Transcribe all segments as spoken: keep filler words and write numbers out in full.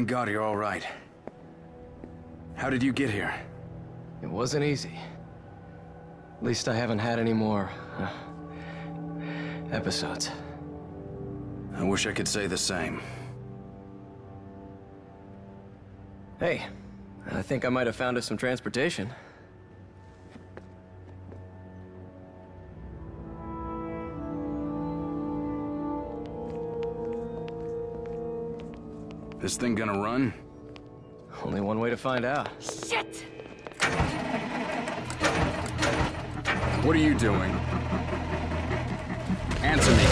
Thank God you're all right. How did you get here? It wasn't easy. At least I haven't had any more... Uh, episodes. I wish I could say the same. Hey, I think I might have found us some transportation. This thing gonna run? Only one way to find out. Shit! What are you doing? Answer me.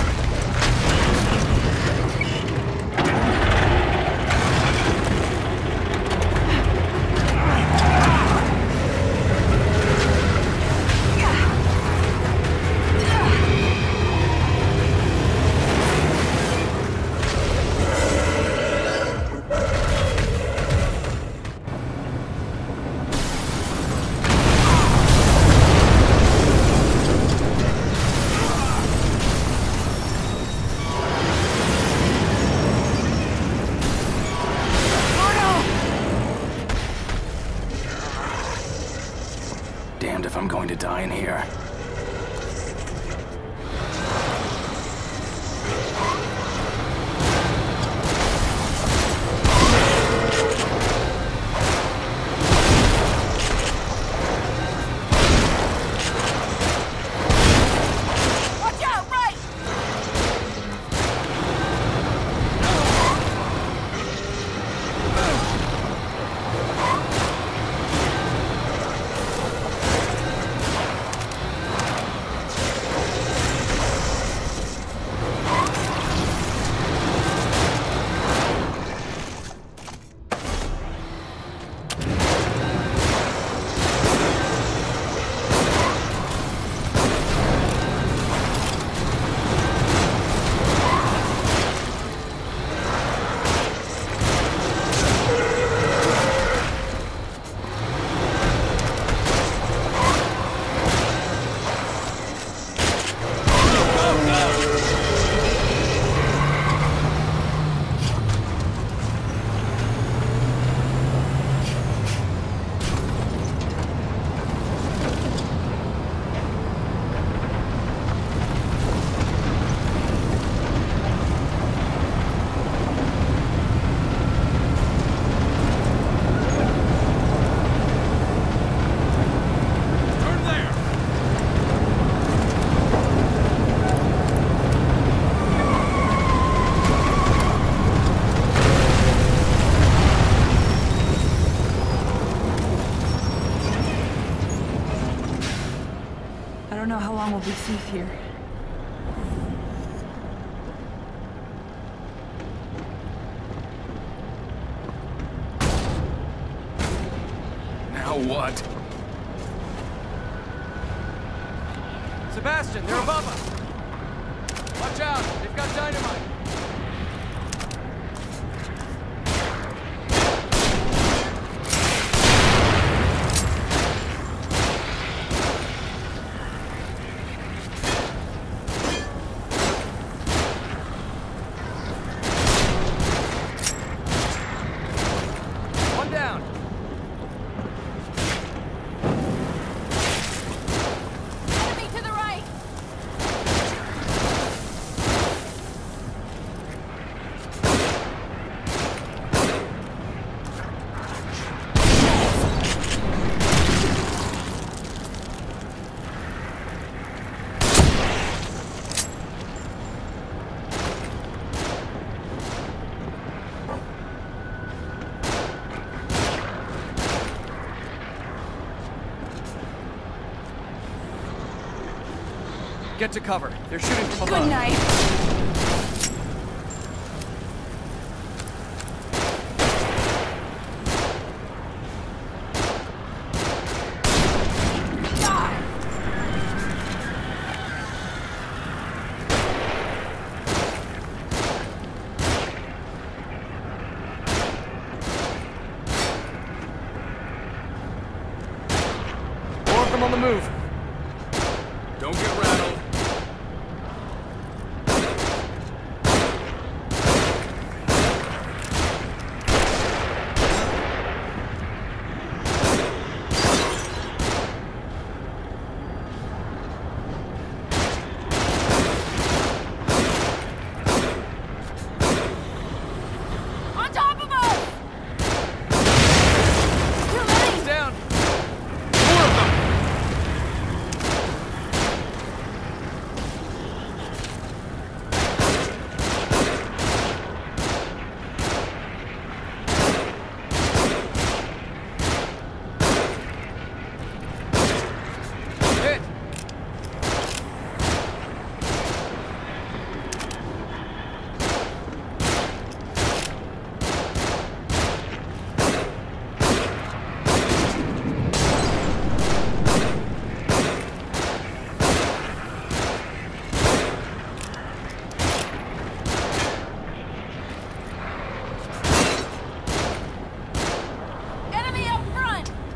Damned if I'm going to die in here. Watch out, right! I don't know how long we'll be safe here. Now what? Sebastian, they're above us! Watch out! They've got dynamite! One down! Enemy to the right! Get to cover. They're shooting from above. Good night. More of them on the move. Don't get rattled.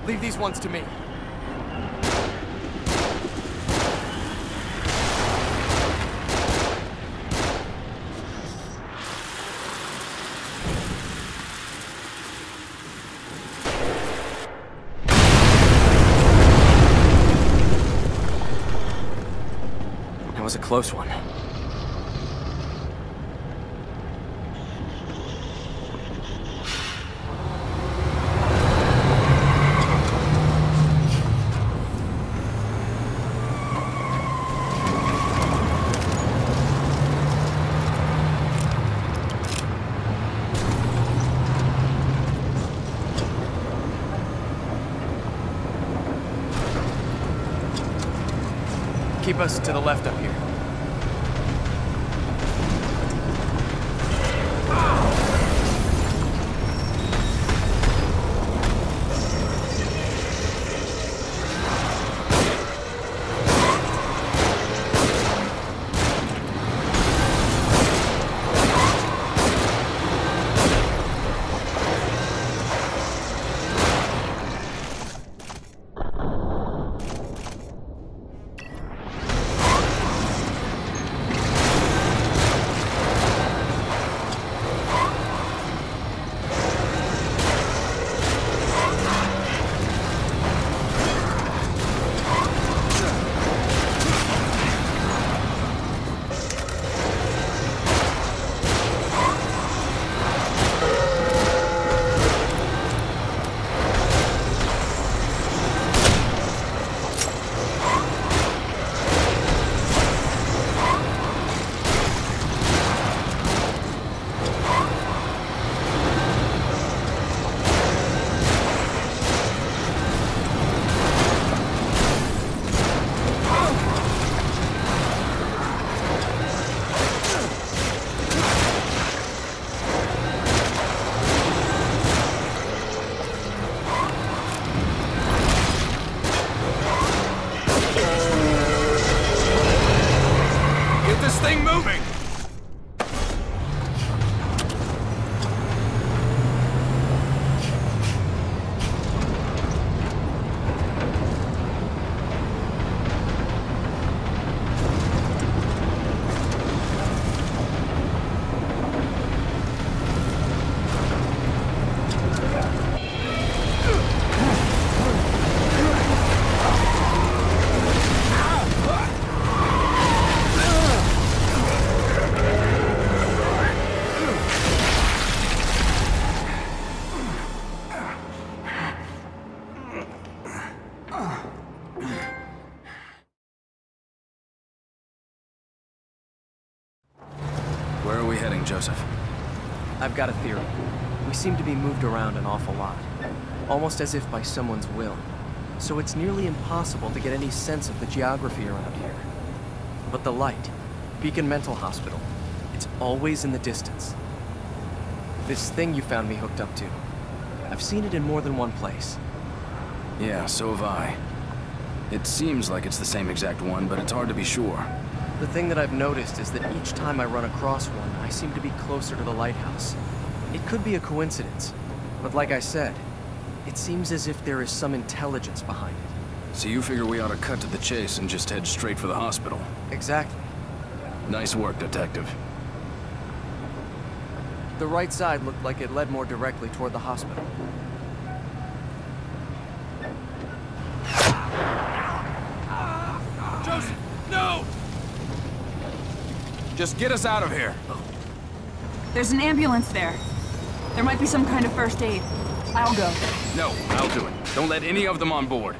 Leave these ones to me. That was a close one. Keep us to the left up here. Where are we heading, Joseph? I've got a theory. We seem to be moved around an awful lot, almost as if by someone's will. So it's nearly impossible to get any sense of the geography around here. But the light, Beacon Mental Hospital, it's always in the distance. This thing you found me hooked up to, I've seen it in more than one place. Yeah, so have I. It seems like it's the same exact one, but it's hard to be sure. The thing that I've noticed is that each time I run across one, I seem to be closer to the lighthouse. It could be a coincidence, but like I said, it seems as if there is some intelligence behind it. So you figure we ought to cut to the chase and just head straight for the hospital? Exactly. Nice work, Detective. The right side looked like it led more directly toward the hospital. Joseph, no! Just get us out of here. There's an ambulance there. There might be some kind of first aid. I'll go. No, I'll do it. Don't let any of them on board.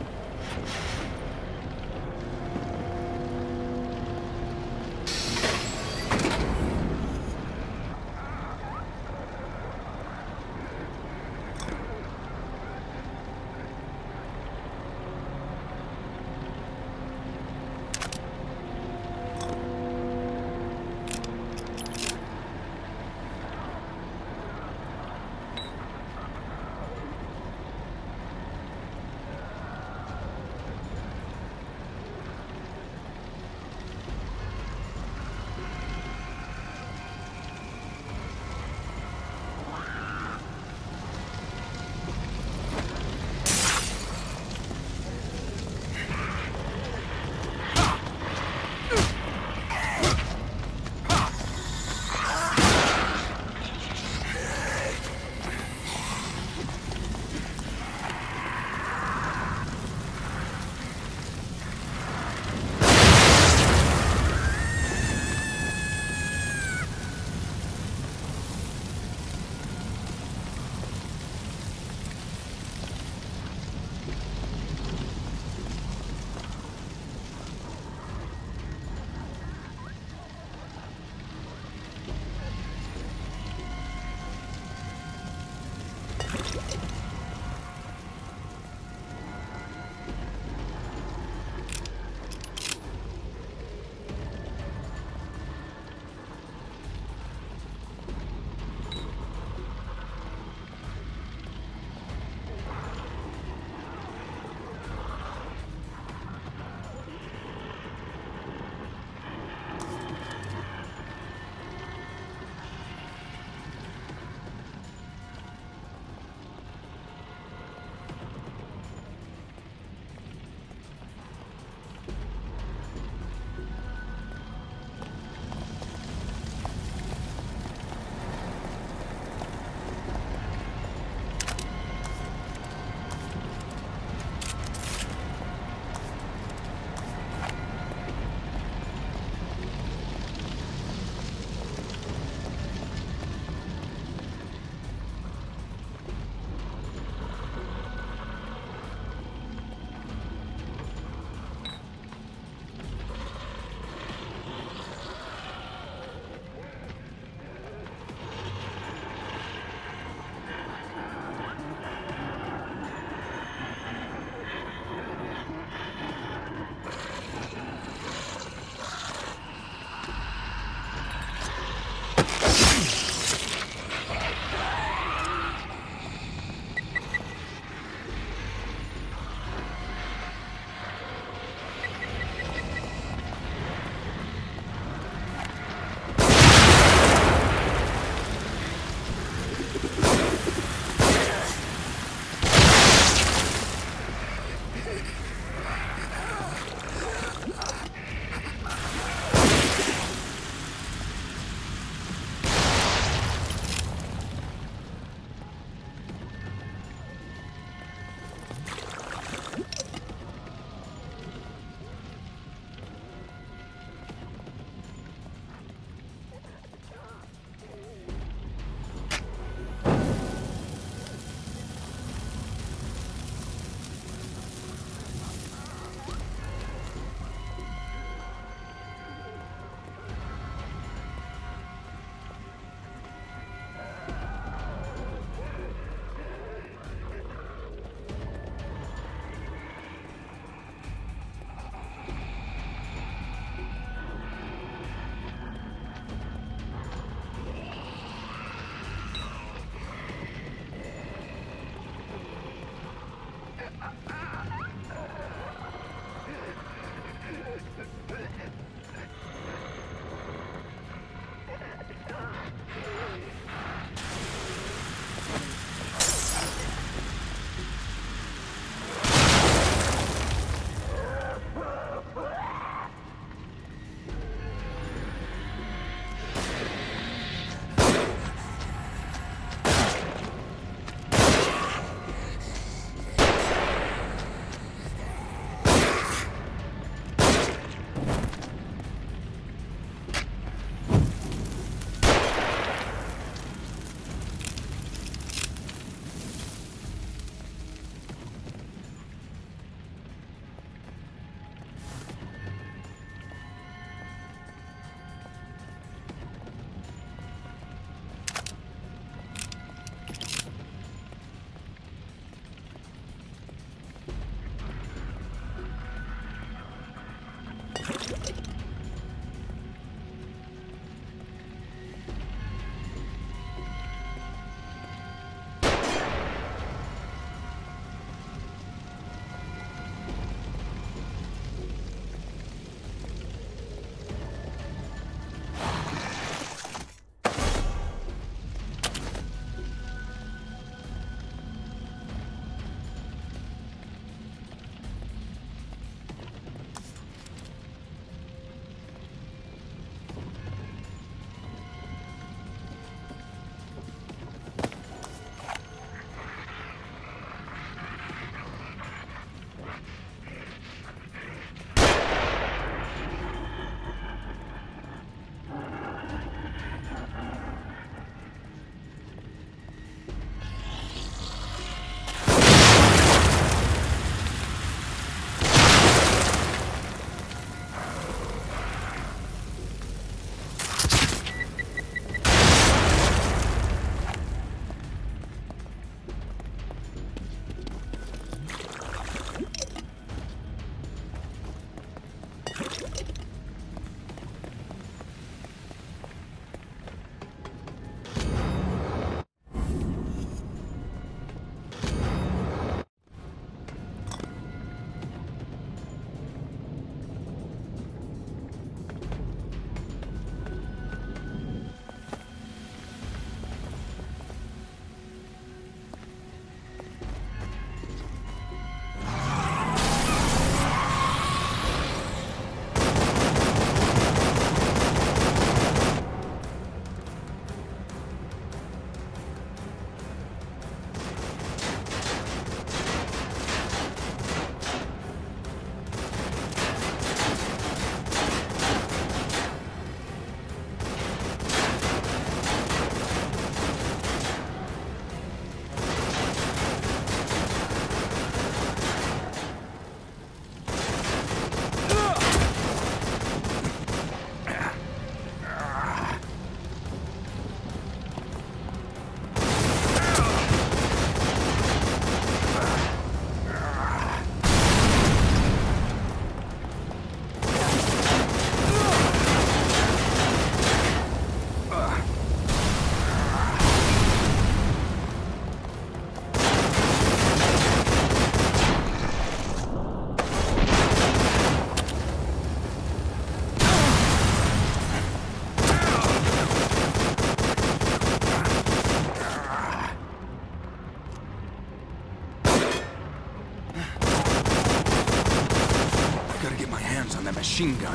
machine gun.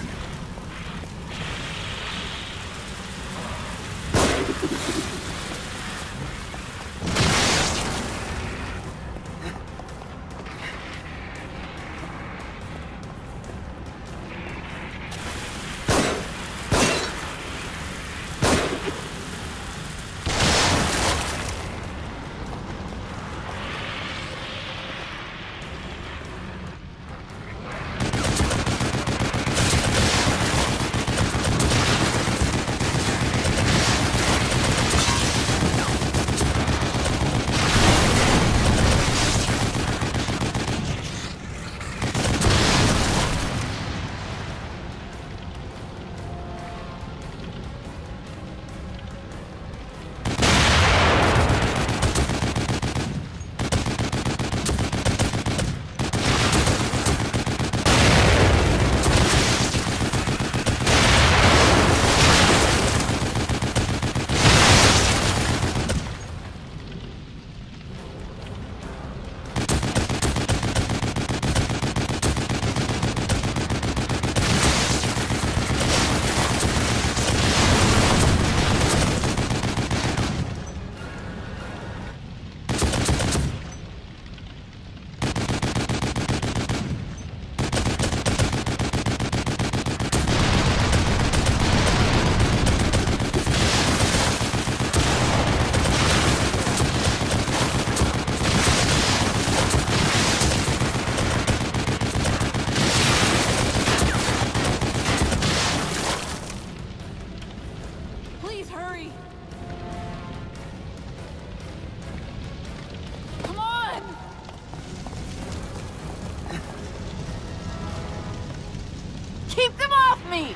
Keep them off me!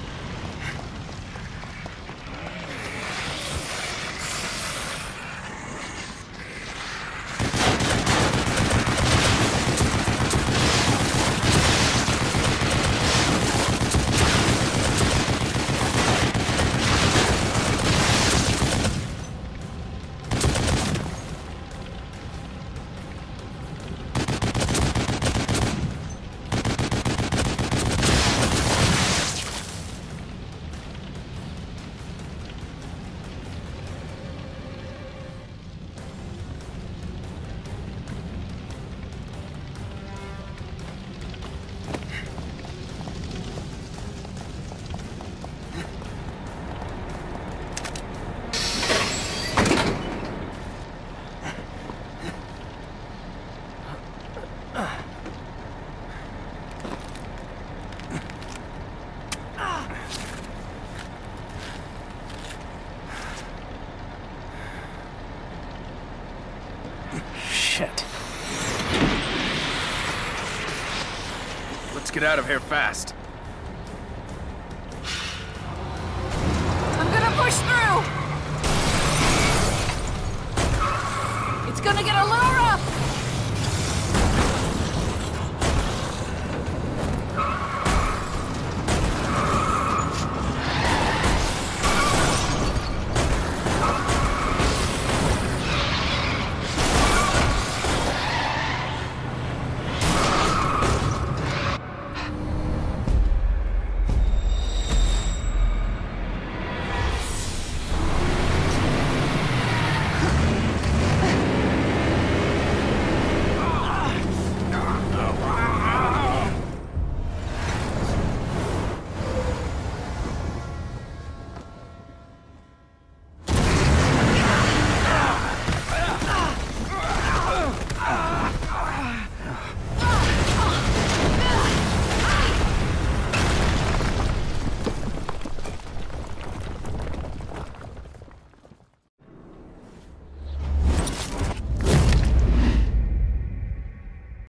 Shit. Let's get out of here fast. I'm gonna push through! It's gonna get a little rough!